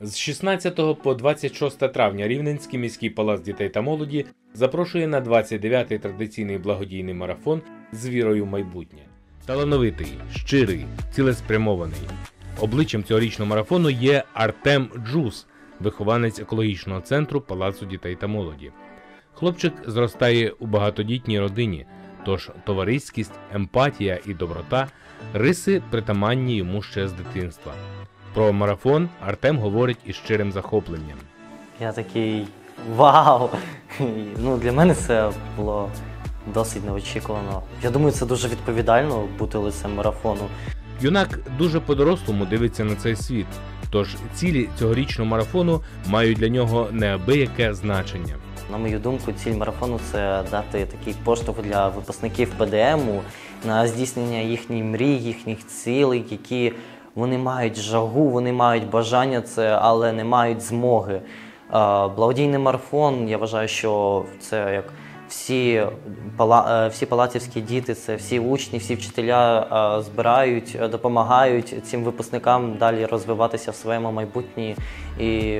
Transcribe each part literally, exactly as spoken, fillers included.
З шістнадцятого по двадцять шосте травня Рівненський міський палац дітей та молоді запрошує на двадцять дев'ятий традиційний благодійний марафон з вірою в майбутнє. Талановитий, щирий, цілеспрямований. Обличчям цьогорічного марафону є Артем Джус, вихованець екологічного центру Палацу дітей та молоді. Хлопчик зростає у багатодітній родині, тож товариськість, емпатія і доброта – риси притаманні йому ще з дитинства. Про марафон Артем говорить із щирим захопленням. Я такий вау! Ну, для мене це було досить неочікувано. Я думаю, це дуже відповідально бути лицем марафону. Юнак дуже по-дорослому дивиться на цей світ, тож цілі цьогорічного марафону мають для нього неабияке значення. На мою думку, ціль марафону – це дати такий поштовх для випускників Пе Де Ему на здійснення їхніх мрій, їхніх цілей, які вони мають жагу, вони мають бажання це, але не мають змоги. Благодійний марафон, я вважаю, що це як всі, пала, всі палацівські діти, це всі учні, всі вчителя збирають, допомагають цим випускникам далі розвиватися в своєму майбутньому. І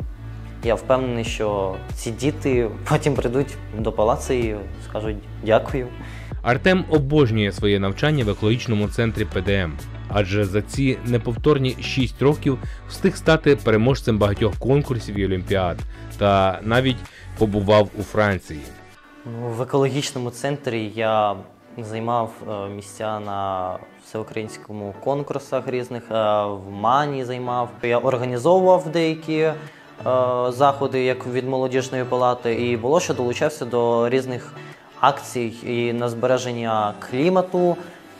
я впевнений, що ці діти потім прийдуть до палацу і скажуть дякую. Артем обожнює своє навчання в екологічному центрі Пе Де Ем, адже за ці неповторні шість років встиг стати переможцем багатьох конкурсів і олімпіад, та навіть побував у Франції. Ну, в екологічному центрі я займав місця на всеукраїнському конкурсах різних, в Мані займав. Я організовував деякі заходи, як від молодіжної палати, і було, що долучався до різних акцій і на збереження клімату.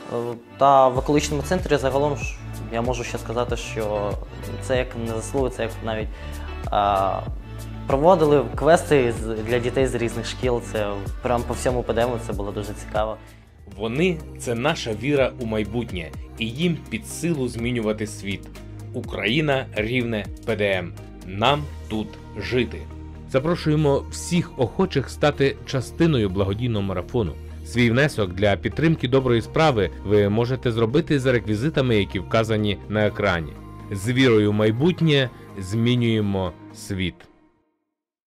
Та в екологічному центрі загалом я можу ще сказати, що це як не заслуги, це як навіть а, проводили квести для дітей з різних шкіл. Це прямо по всьому Пе Де Ему, це було дуже цікаво. Вони – це наша віра у майбутнє, і їм під силу змінювати світ. Україна, Рівне, Пе Де Ем. Нам тут жити. Запрошуємо всіх охочих стати частиною благодійного марафону. Свій внесок для підтримки доброї справи ви можете зробити за реквізитами, які вказані на екрані. З вірою в майбутнє змінюємо світ.